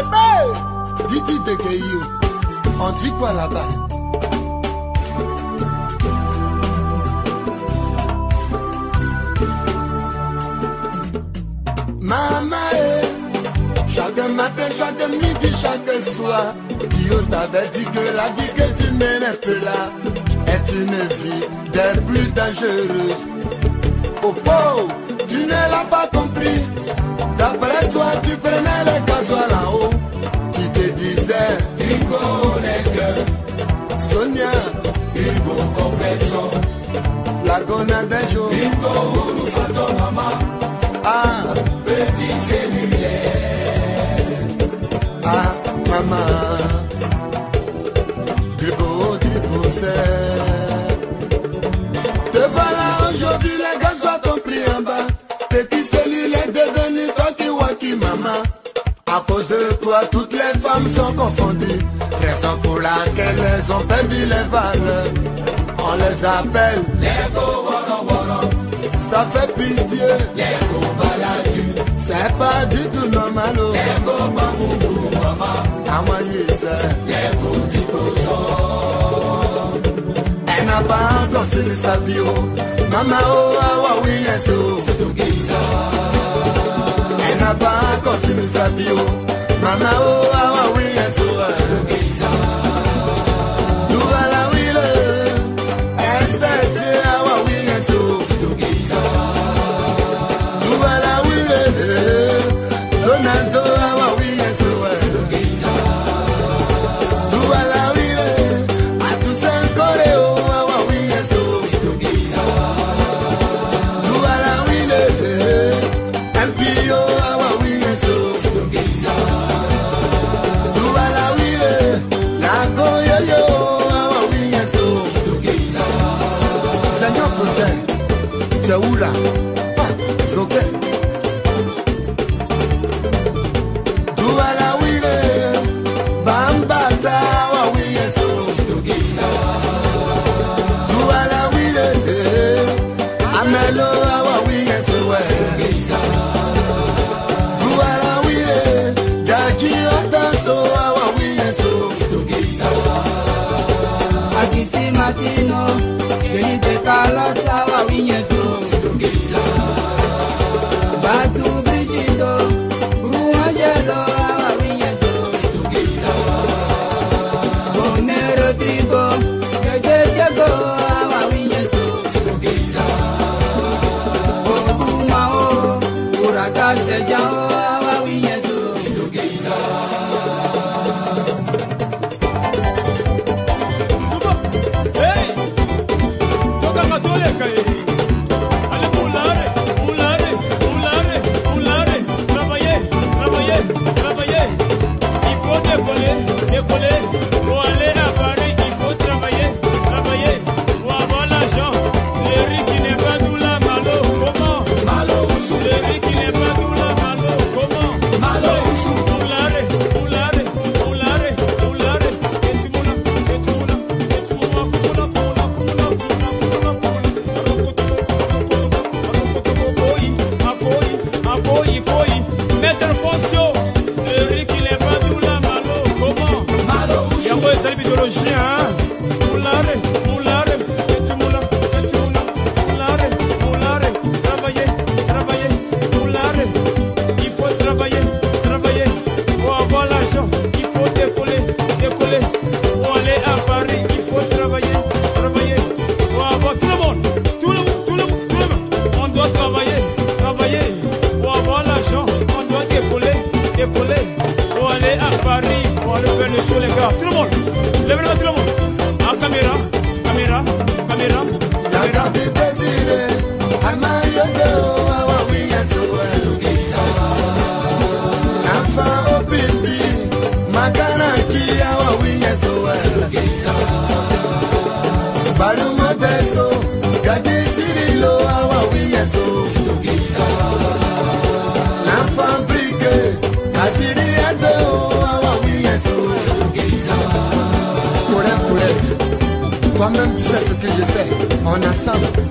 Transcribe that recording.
Bébé, Didi de Gueillou, on dit quoi là-bas? Maman, chaque matin, chaque midi, chaque soir, Dieu t'avait dit que la vie que tu mènes un peu là est une vie des plus dangereuses. Oh pauvre, tu ne l'as pas compris. D'après toi, tu prenais le gasoil là-haut. Tu te disais, il faut les cœurs. Sonia, il faut compréhension. La gona des jours, il faut à ton maman. Ah, petit cellulaire. Ah, maman, Gribo, te voilà aujourd'hui, les gaz t'ont pris en bas. Petit cellulaire devenu talkie-walkie, maman. À cause de toi, toutes les femmes sont confondues. Raison pour laquelle elles ont perdu les valeurs. On les appelle les go-woro-woro. Ça fait pitié. Les go-baladu. C'est pas du tout normal. Les go-mamoudou, maman. Les elle n'a pas encore fini sa vie. Maman, oh, ah, ah, oui, yes, oh. Elle n'a pas encore fini sa vie. Maman, oh, ah, ah, oui, yes, oh. Oula, Zoké. Douala wile, Bambata wa wiyeso. Douala wile, Amelo wa wiyeso. Douala wile, Jackie Otanso wa wiyeso. Akisi Matino, Kelly de Carlos wa wiyeso. Batu Brigido, Bruangelo, Awiyeso. Gome Rodrigo, Diego, Awiyeso. Obu Mao, Uraga Sejao, Awiyeso. Hey! Toca Matole, Kai! Décoller, pour aller à Paris, il faut travailler, pour avoir l'argent. Le riz qui n'est pas d'où la malo, comment? Malo Oussou. Le riz qui n'est pas d'où la malo, comment? Malo Oussou. Oulare, mettre en fonction, le riz qui n'est pas d'où la malo, comment? Malo Oussou. Y'a quoi les idéologies, hein? Moulare, travailler, moulare. Il faut travailler, pour avoir l'argent, il faut décoller. Pour aller à Paris, il faut travailler, pour avoir tout le monde. On doit travailler, pour avoir l'argent, on doit décoller. Pour aller à Paris, pour aller faire le show, les gars. Tout le monde, levez-le, tout le monde. En caméra. Yagabi Desire, Amayodo, Awawiyeso. Nafa Obibi, Makanaki, Awawiyeso. Balumo Deso, Gadi Sirilo, Awawiyeso. Nafa Brique, Kasiri Ado, Awawiyeso. Toi-même tu sais ce que je sais, on est ensemble.